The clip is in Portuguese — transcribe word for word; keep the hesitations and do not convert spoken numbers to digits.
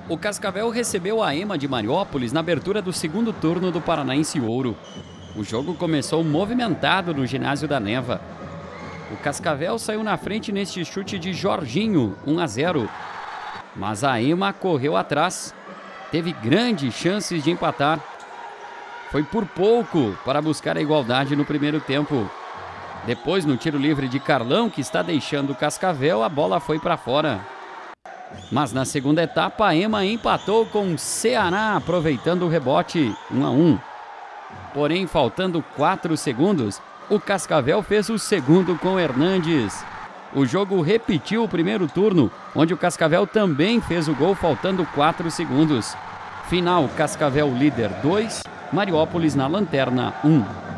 O Cascavel recebeu a Ema de Mariópolis na abertura do segundo turno do Paranaense Ouro. O jogo começou movimentado no ginásio da Neva. O Cascavel saiu na frente neste chute de Jorginho, um a zero. Mas a Ema correu atrás. Teve grandes chances de empatar. Foi por pouco para buscar a igualdade no primeiro tempo. Depois, no tiro livre de Carlão, que está deixando o Cascavel, a bola foi para fora. Mas na segunda etapa, a Ema empatou com o Ceará, aproveitando o rebote, um a um. Porém, faltando quatro segundos, o Cascavel fez o segundo com Hernandes. O jogo repetiu o primeiro turno, onde o Cascavel também fez o gol faltando quatro segundos. Final, Cascavel líder dois, Mariópolis na lanterna um.